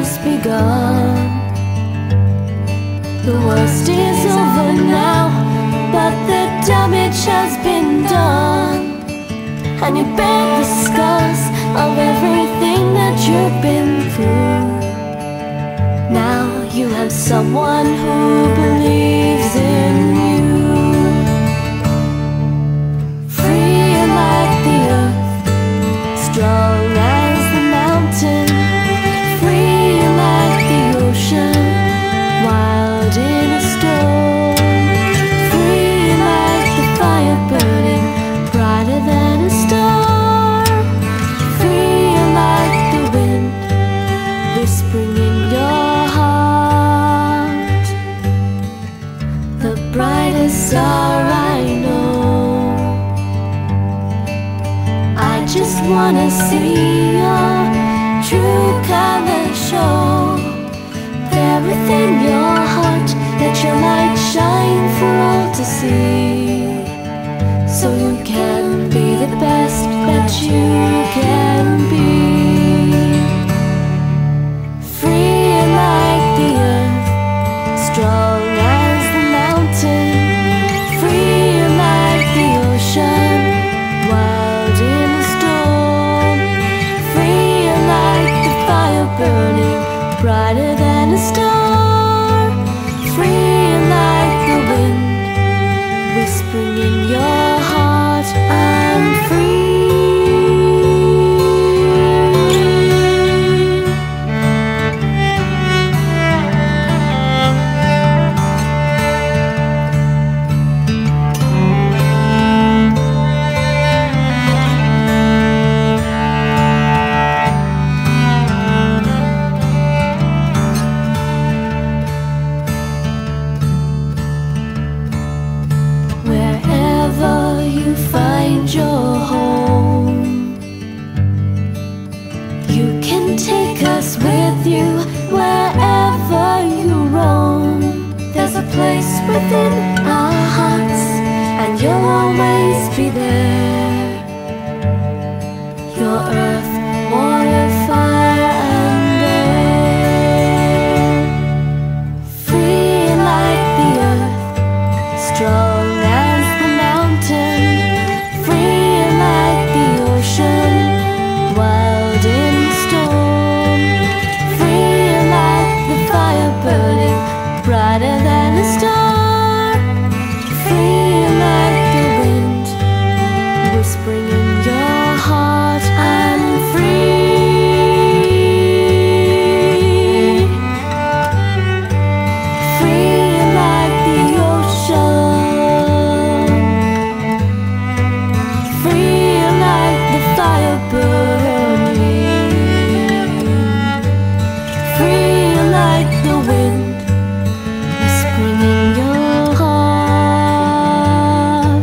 just begun. The worst is over now, but the damage has been done. And you bear the scars of everything that you've been through. Now you have someone who believes in you. Free like the earth, strong as the mountain. Free like the ocean, wild in a storm. Free like the fire burning, brighter than a star. Free like the wind, whispering in your heart. The brightest star I know. I just wanna see your true colors show. There within your heart, let your light shine for all to see. So you can be the best that you can be. Free like the earth, strong as the mountain. Free like the ocean, wild in a storm. Free like the fire burning, brighter than a star. Free like the wind, whispering in your heart, I'm free. Wherever you find your home, you can take us with you wherever you roam. There's a place within our hearts, and you'll always be there. Your earth, water, fire, and air. Free like the earth, strong as the mountain. Free like the ocean, wild in storm. Free like the fire burning, brighter than a star. Free like the wind, whispering in your heart, I'm free. Free like the ocean. Free like the fire burning. Free like the wind, whispering in your heart.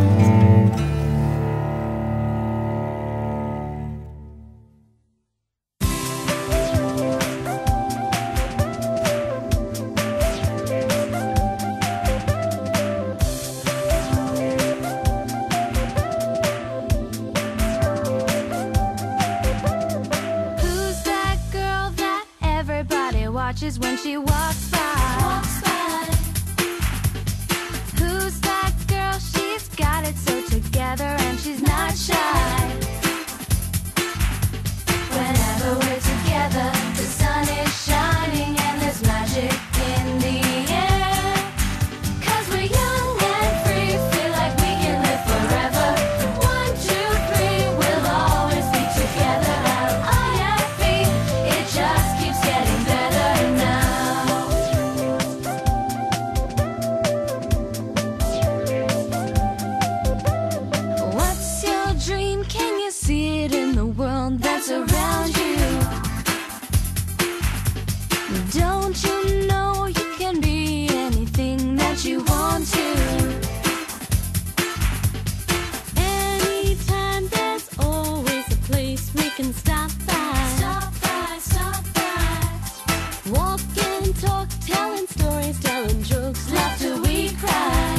Who's that girl that everybody watches when she walks by? Who's that girl? She's got it so together and she's not shy. Whenever we're together, the sun is shining and there's magic in the air. 'Cause we're young and free, feel like we can live forever. 1, 2, 3, we'll always be together. L-I-F-E, it just keeps getting better now. What's your dream? Can you see it in the world that's around you? Don't you know you can be anything that you want to? Anytime, there's always a place we can stop by. Stop by, stop by. Walk and talk, telling stories, telling jokes, laugh till we cry.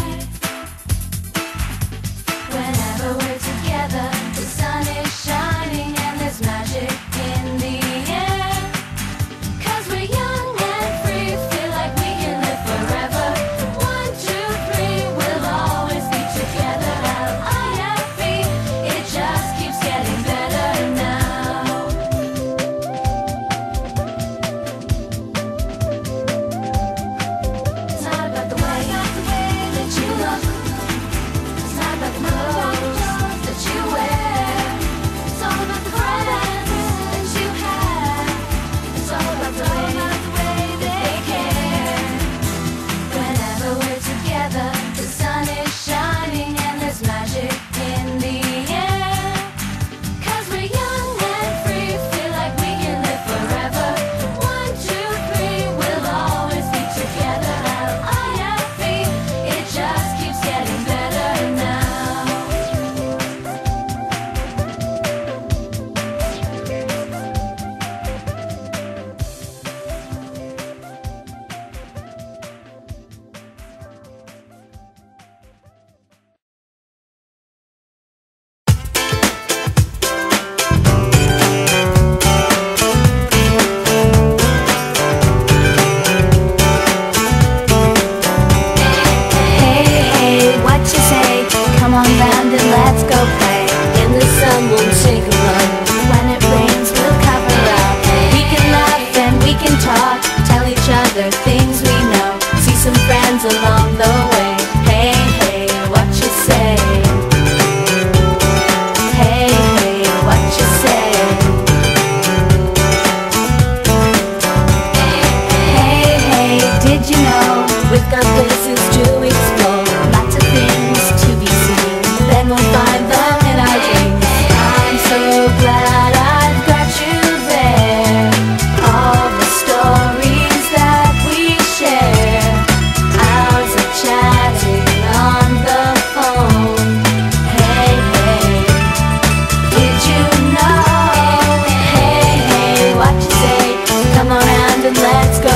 Whenever we're together, the sun is shining and there's magic in the air. 'Cause we're young did you know we've got places to explore, lots of things to be seen, then we'll find them in our dreams. I'm so glad I've got you there, all the stories that we share, hours of chatting on the phone. Hey, hey, did you know? Hey, hey, what you say? Come on round and let's go.